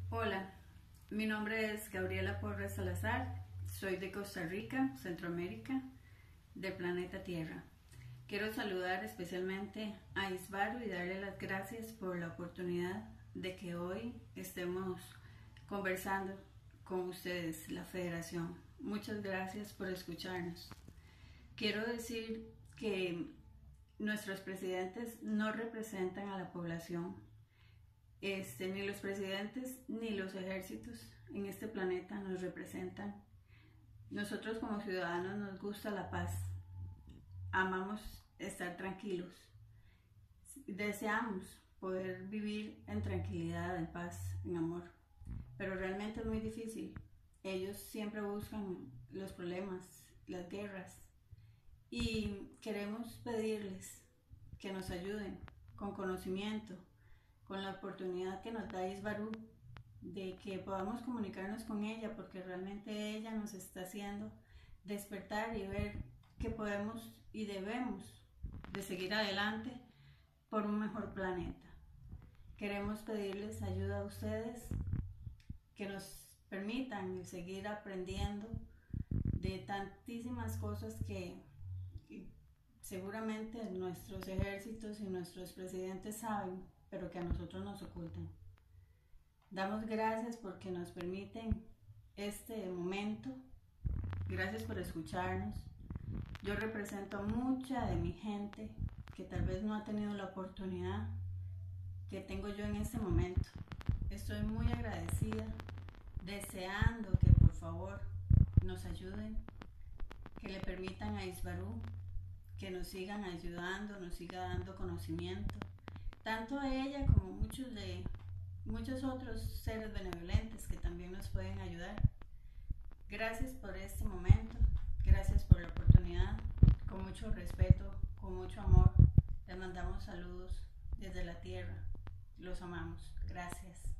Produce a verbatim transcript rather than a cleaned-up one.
Hola, mi nombre es Gabriela Porras Salazar, soy de Costa Rica, Centroamérica, del planeta Tierra. Quiero saludar especialmente a Isbaru y darle las gracias por la oportunidad de que hoy estemos conversando con ustedes, la Federación. Muchas gracias por escucharnos. Quiero decir que nuestros presidentes no representan a la población. Este, ni los presidentes ni los ejércitos en este planeta nos representan. Nosotros como ciudadanos nos gusta la paz, amamos estar tranquilos, deseamos poder vivir en tranquilidad, en paz, en amor, pero realmente es muy difícil. Ellos siempre buscan los problemas, las guerras, y queremos pedirles que nos ayuden con conocimiento, con la oportunidad que nos da Isbaru de que podamos comunicarnos con ella, porque realmente ella nos está haciendo despertar y ver que podemos y debemos de seguir adelante por un mejor planeta. Queremos pedirles ayuda a ustedes, que nos permitan seguir aprendiendo de tantísimas cosas que seguramente nuestros ejércitos y nuestros presidentes saben, pero que a nosotros nos ocultan. Damos gracias porque nos permiten este momento. Gracias por escucharnos. Yo represento a mucha de mi gente que tal vez no ha tenido la oportunidad que tengo yo en este momento. Estoy muy agradecida, deseando que por favor nos ayuden, que le permitan a Isbaru que nos sigan ayudando, nos siga dando conocimiento, tanto a ella como muchos de muchos otros seres benevolentes que también nos pueden ayudar. Gracias por este momento, gracias por la oportunidad, con mucho respeto, con mucho amor, les mandamos saludos desde la tierra, los amamos, gracias.